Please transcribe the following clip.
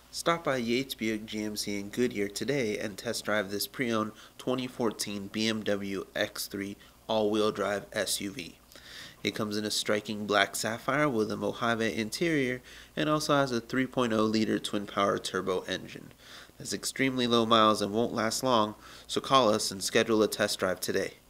Stop by Yates Buick GMC in Goodyear today and test drive this pre-owned 2014 BMW X3 all-wheel drive SUV. It comes in a striking black sapphire with a Mojave interior and also has a 3.0-liter twin-power turbo engine. It has extremely low miles and won't last long, so call us and schedule a test drive today.